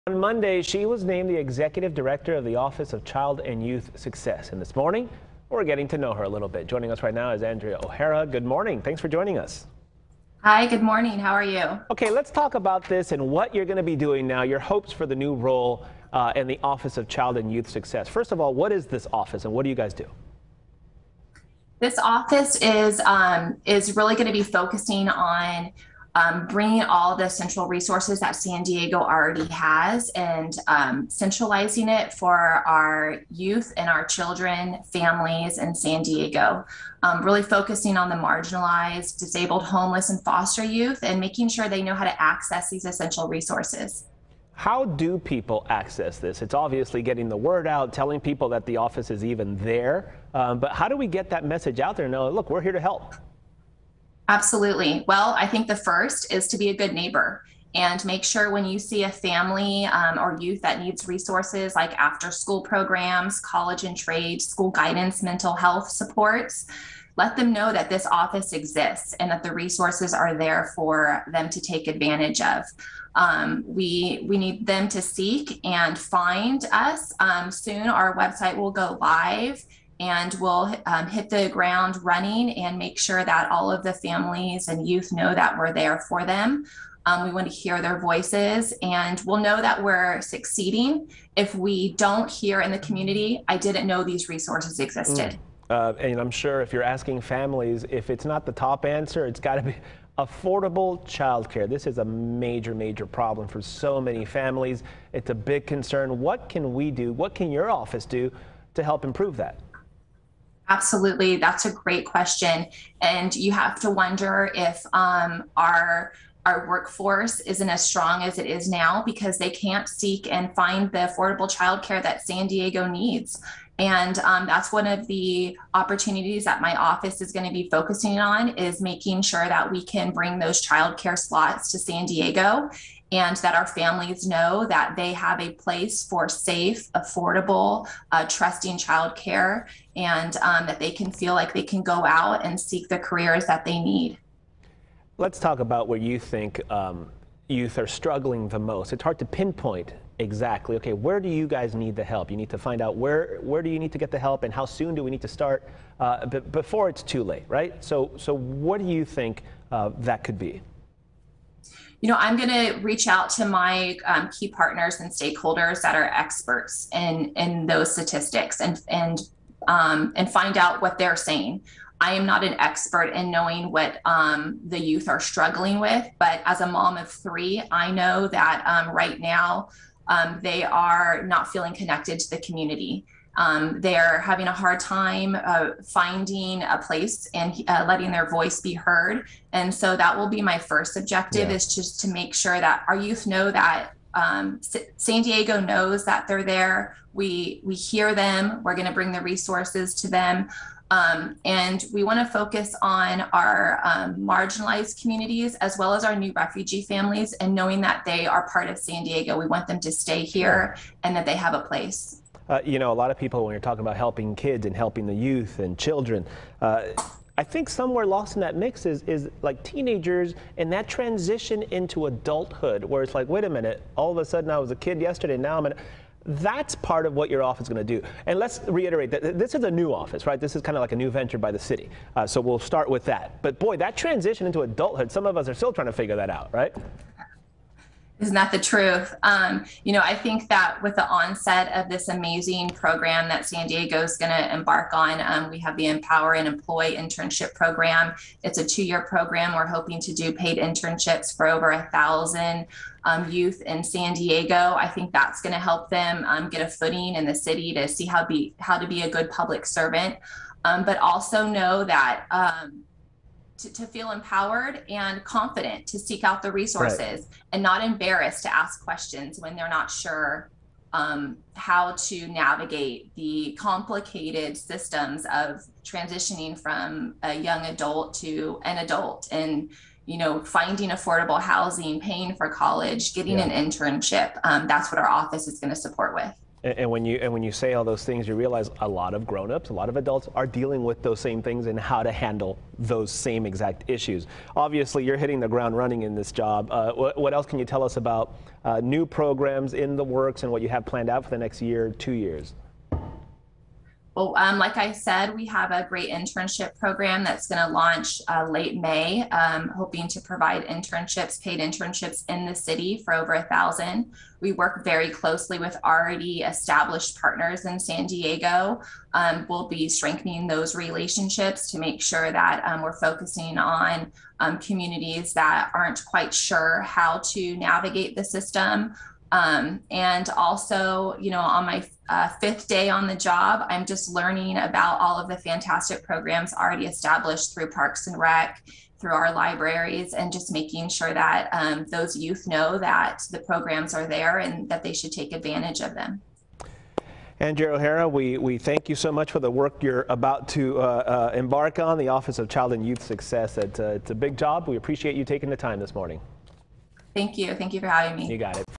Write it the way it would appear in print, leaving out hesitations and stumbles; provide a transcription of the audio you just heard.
On Monday, she was named the executive director of the Office of Child and Youth Success. And this morning, we're getting to know her a little bit. Joining us right now is Andrea O'Hara. Good morning. Thanks for joining us. Hi, good morning. How are you? Okay, let's talk about this and what you're going to be doing now, your hopes for the new role in the Office of Child and Youth Success. First of all, what is this office and what do you guys do? This office is really going to be focusing on bringing all the central resources that San Diego already has and centralizing it for our youth and our children, families in San Diego. Really focusing on the marginalized, disabled, homeless, and foster youth and making sure they know how to access these essential resources. How do people access this? It's obviously getting the word out, telling people that the office is even there. But how do we get that message out there and know, look, we're here to help? Absolutely. Well, I think the first is to be a good neighbor and make sure when you see a family or youth that needs resources like after school programs, college and trade, school guidance, mental health supports, let them know that this office exists and that the resources are there for them to take advantage of. We need them to seek and find us. Soon our website will go live and we'll hit the ground running and make sure that all of the families and youth know that we're there for them. We want to hear their voices and we'll know that we're succeeding if we don't hear in the community, I didn't know these resources existed. And I'm sure if you're asking families, if it's not the top answer, it's got to be affordable childcare. This is a major, major problem for so many families. It's a big concern. What can we do? What can your office do to help improve that? Absolutely. That's a great question. And you have to wonder if our workforce isn't as strong as it is now because they can't seek and find the affordable childcare that San Diego needs. And that's one of the opportunities that my office is going to be focusing on is making sure that we can bring those childcare slots to San Diego and that our families know that they have a place for safe, affordable, trusting childcare and that they can feel like they can go out and seek the careers that they need. Let's talk about where you think youth are struggling the most. It's hard to pinpoint exactly. Okay, where do you guys need the help? You need to find out where do you need to get the help and how soon do we need to start before it's too late, right? So what do you think that could be? You know, I'm going to reach out to my key partners and stakeholders that are experts in those statistics and find out what they're saying. I am not an expert in knowing what the youth are struggling with, but as a mom of three, I know that right now they are not feeling connected to the community. They're having a hard time finding a place and letting their voice be heard. And so that will be my first objective is just to make sure that our youth know that San Diego knows that they're there. We hear them. We're going to bring the resources to them. And we want to focus on our marginalized communities as well as our new refugee families and knowing that they are part of San Diego. We want them to stay here and that they have a place. You know, a lot of people, when you're talking about helping kids and helping the youth and children, I think somewhere lost in that mix is like teenagers and that transition into adulthood where it's like, wait a minute, all of a sudden I was a kid yesterday, now I'm that's part of what your office is going to do. And let's reiterate that this is a new office, right? This is kind of like a new venture by the city. So we'll start with that. But boy, that transition into adulthood, some of us are still trying to figure that out, right? Isn't that the truth? You know, I think that with the onset of this amazing program that San Diego is going to embark on, we have the Empower and Employ internship program. It's a 2-year program. We're hoping to do paid internships for over 1,000 youth in San Diego. I think that's going to help them get a footing in the city to see how to be a good public servant, but also know that to feel empowered and confident to seek out the resources and not embarrassed to ask questions when they're not sure how to navigate the complicated systems of transitioning from a young adult to an adult and, you know, finding affordable housing, paying for college, getting an internship. That's what our office is going to support with. And when you say all those things, you realize a lot of grown-ups, a lot of adults are dealing with those same things and how to handle those same exact issues. Obviously, you're hitting the ground running in this job. What else can you tell us about new programs in the works and what you have planned out for the next year, 2 years? Well, like I said, we have a great internship program that's going to launch late May, hoping to provide internships, paid internships in the city for over 1,000. We work very closely with already established partners in San Diego. We'll be strengthening those relationships to make sure that we're focusing on communities that aren't quite sure how to navigate the system. And also, you know, on my 5th day on the job, I'm just learning about all of the fantastic programs already established through Parks and Rec, through our libraries, and just making sure that those youth know that the programs are there and that they should take advantage of them. Andrea O'Hara, we thank you so much for the work you're about to embark on, the Office of Child and Youth Success. It's a big job. We appreciate you taking the time this morning. Thank you. Thank you for having me. You got it.